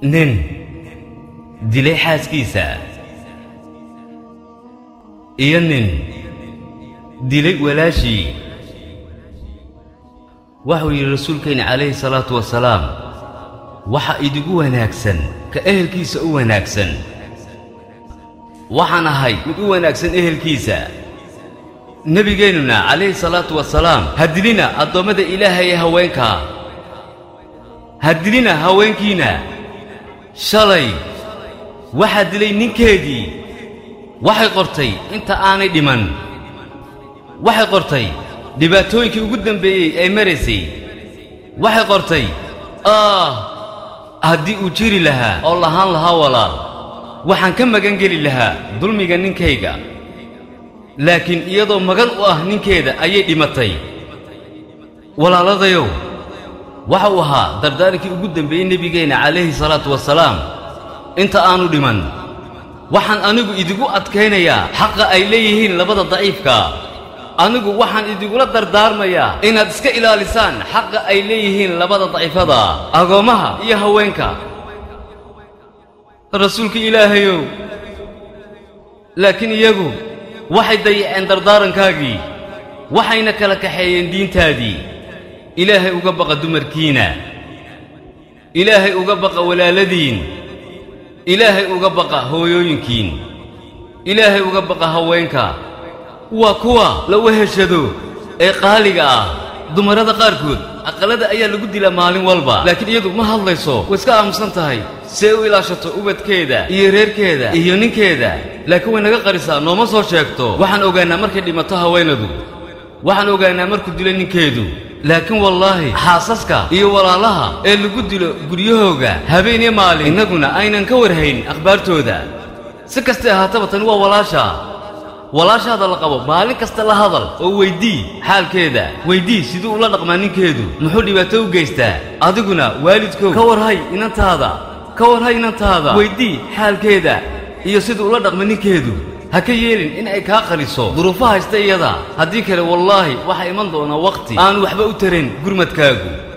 نن دلي حاسكيسا نن دلي ولاشي وحوي الرسول كين عليه الصلاة والسلام وحا إدقو وناكسن كأهل كيسا وناكسن وحانا هاي مدقو وناكسن أهل كيسا نبي جيننا عليه الصلاة والسلام هدلنا الضمد إلهي هوينكا هدلنا هوينكينا شالي واحد لي نكيدي waxay qortay inta aanay dhiman waxay qortay dhibaatooyinkii ugu dambeeyay ay mareysay waxay qortay haddii uu jiri lahaa oo lahaan lahaa walaal waxaan ka magan geli lahaa dulmiga ninkayga laakiin iyadoo magan u ah ninkeeda ayay dhimatay walaaladayow waxa uu ahaa dardaarankii ugu dambeeyay nabigeena calayhi salaatu wasalaam inta aanu dhiman waxaan anigu idigu adkaynayaa xaqa ay leeyihiin labada daciifka anigu waxaan idigula dardaarmayaa inaad iska ilaalisaan xaqa ay leeyihiin labada daciifada agoomaha iyo haweenka rasuulka ilaahayow laakiin iyagu waxay dayaceen dardaarankaagii waxayna kala kaxeeyeen diintaadii ilaahay uga baqa dumarkiina ilaahay uga baqa walaaladiin إلهي أقبق هويوينكين إلهي أقبق هوينكا وكوا لو هشدو قالقا دمرة قاركود أقلد أيا لقد لا مال والبا لكن يدو ما هالليسو واسكا أمسنتهاي سيو إلى شتو أبد كيدا إيرير كيدا إيونين كيدا لكن وينغا قريسا نوما سو شيكتو waxaan ogaanaa markay dhimato haweenadu waxaan ogaanaa markuu dilo ninkeedu laakiin wallahi xaasaska iyo walaalaha ee lagu dilo guryahooga habeen iyo maalin inaguna aynan ka warhayn akhbaartooda si kasta ahaataba tan waa walaashaada la qabo maalin kasta la hadal oo weydii xaalkeeda weydii siduu ula dhaqmaa ninkeedu muxuu dhibaato u geystaa adiguna waalidkooda ka warhay inantaada weydii xaalkeeda iyo siduu ula dhaqmaa ninkeedu haka yeelin in ay ka qariso duruufaha haysta iyada haddii kale wallahi waxa iman doona waqti aan waxba u tarin gurmadkaagu